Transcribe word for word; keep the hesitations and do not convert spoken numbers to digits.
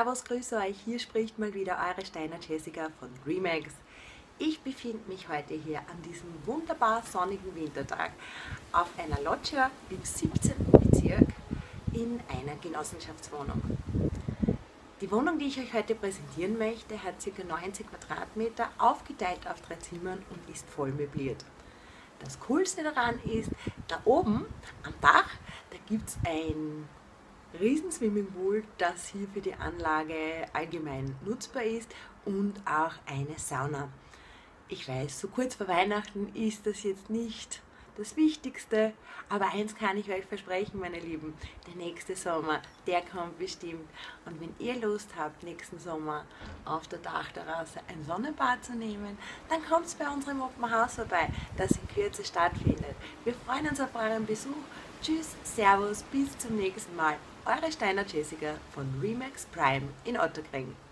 Servus, grüße euch, hier spricht mal wieder eure Steiner Jessica von Remax. Ich befinde mich heute hier an diesem wunderbar sonnigen Wintertag auf einer Loggia im siebzehnten Bezirk in einer Genossenschaftswohnung. Die Wohnung, die ich euch heute präsentieren möchte, hat ca. neunzig Quadratmeter, aufgeteilt auf drei Zimmern und ist voll möbliert. Das Coolste daran ist, da oben am Dach, da gibt es ein riesen Swimmingpool, das hier für die Anlage allgemein nutzbar ist, und auch eine Sauna. Ich weiß, so kurz vor Weihnachten ist das jetzt nicht das Wichtigste, aber eins kann ich euch versprechen, meine Lieben: der nächste Sommer, der kommt bestimmt. Und wenn ihr Lust habt, nächsten Sommer auf der Dachterrasse ein Sonnenbad zu nehmen, dann kommt bei unserem Open House vorbei, das in Kürze stattfindet. Wir freuen uns auf euren Besuch. Tschüss, Servus, bis zum nächsten Mal. Eure Steiner Jessica von Remax Prime in Ottakring.